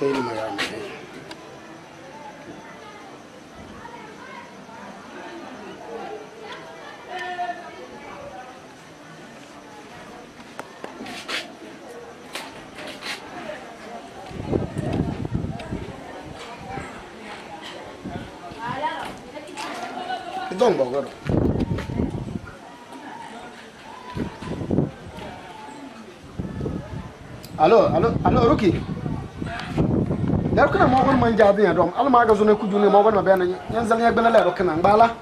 Soy Miami. Don't bother. Allo, Rookie. There can a moment my job in a drum. Almagazon could do no more than a banner. Yanzan have been a letter can bala.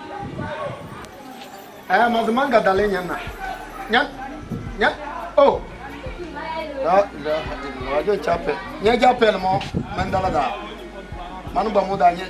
I am as a manga dalena. Yep. Oh. Roger Chapel. Yaja Pelmo, Mandala. Manuba Modanya.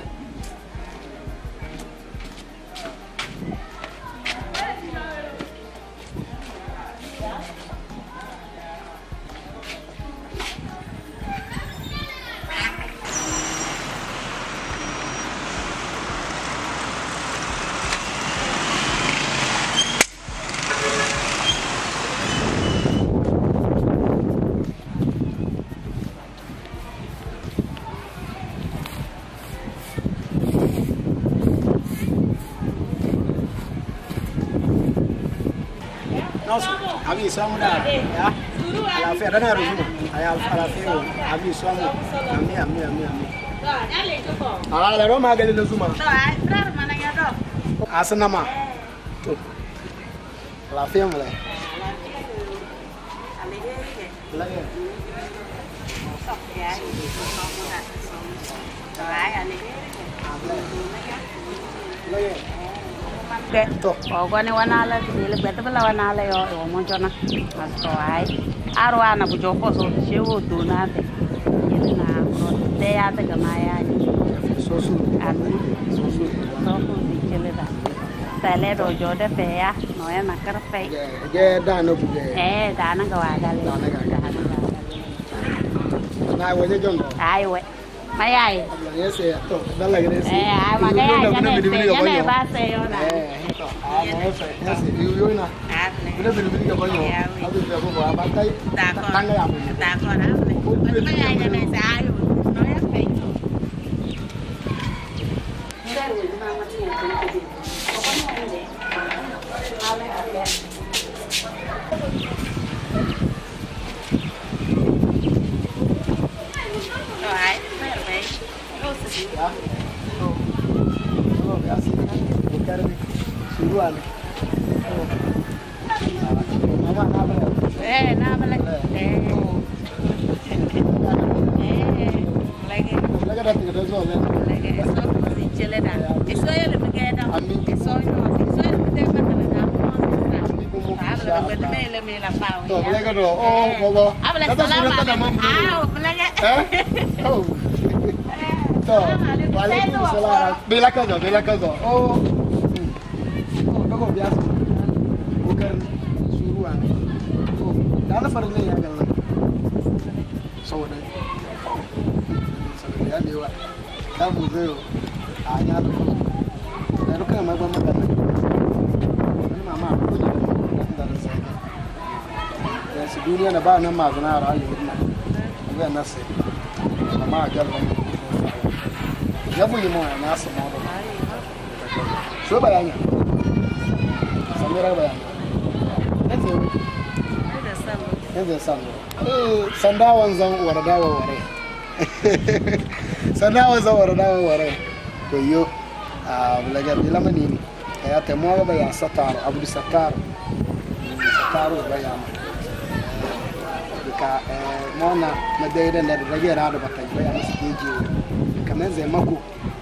Abi some da ya ala fe da na ruju aya ala fe o abi some ami ya le ko ala ro ma gele zuma to ai brar mana ya do asna ma to ala fe mo le la ye sok ya ai ani la ye to ogone wanala dile beta bala wanala yo monjona asto ai arwana bujo koso shewo donate yena ko te ya te gamaya sosu ami sosu dikele da tale ro jode fe ya no ya nakar fe je dano buje dana gawagale na woje jon ai we Mayai. Yes, to. Dala gede si. Magaya jane ba se yo na. Yes, yo na. Udah beli ke banyo. Habis dia bawa batai. Tangga ya. Tako na. Mayai jane sa ayo. No ya pe. Ndar we na mati ya ko. Pokoknya ande. Ale ale. Ya. Oh, biasa. Bukan suruhan. Mama nabale. Nabale. Lagi. Lagi dah tiga dosa le. Lagi eso si chele dah. Eso ya lebih kaya dah. Eso ya lebih kaya dah. Habla de mele mela pau. To, lagi do. Oh, bobo. Habla salama. Lagi. Oh. Waalaikumsalam. Bila kazo. Oh. Bago biasa. Bukan suruhan. Oh, dana farle ya galna. Saboda. Saboda ya lewa. Da mu zai anya da ku. Da ruka ma ba magana. Wani mama ko ne da sai. Ya su duniya na ba nan ma zuna ra'ayi na. Ga nasi. Mama galna. Ya bunyi mau nasi mau dong. So bayarnya. Sambil bayarnya. Nanti. Nanti sambil. Sandawan zang waradawa ware. Sandawan zang waradawa ware. Koyo. Belajar bila mana ini? Ya temu apa bayar satar, abu di satar. Satar bayar. Jika mana mededa net lagi ada batai bayar nasi keju. Menze mako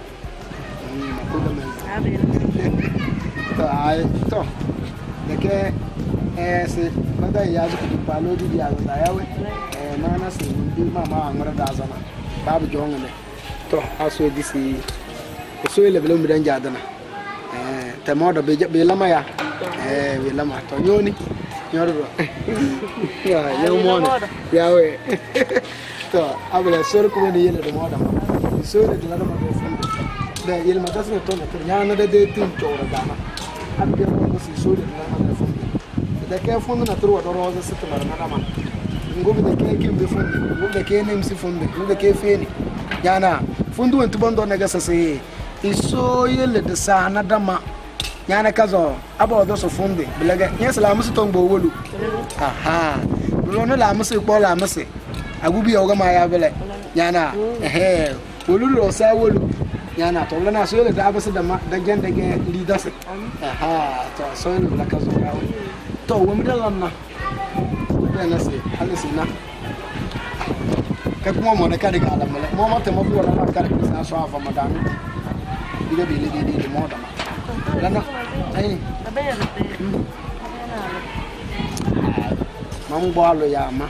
da menze to ai to dake se bada ya zu ku palo di ya da yawe mana se bi mama amara da zana babu jonga ne to aso disi so ile bele mu dan jadana te modo be lama ya be lama to nyoni nyoro ya mo yawe to abla sor ko ne yele da modo so da dala ma do fon da yel ma tasna to na nyana da de tin chora dana abbe mo ko si so da dala ma do fon da ke fon na tro do roza sit mar na ma ngobe de ke kimbe funde ngobe de ke nemsi funde ngobe de ke feni yana fundu wentu bondo na gasa se iso yele de sana dama yana kazo aba odo so funde bilaga nyesa la musu tongbo wolu aha no la musu ko la musu agubi ya ogama ya bele yana wolu lo sa wolu yana to lana so yele da abasu dama da gende ge leaders aha to so yele la kazo rawo to wemi da lanna na se halisi na ka kuma mo na kadi kala mele mo mate mo buwa na kadi sa so afa madami diga bele de mo da ma lana ai mamu balo ya ma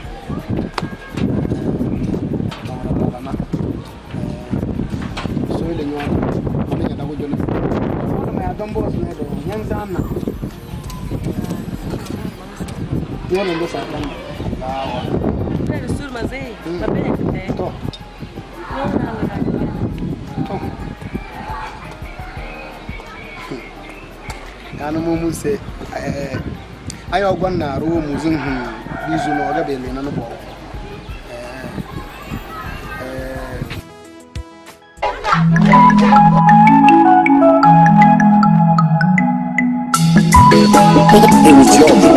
so ile nyo mo ya da go jole mo ma ya dombo so ne do nyanza na yo no ndo sa dan lawa pero sur mazei va bene te to kana mo mu se ayo gwanna ro mu zun hu bizu no ga bele na no bo It was your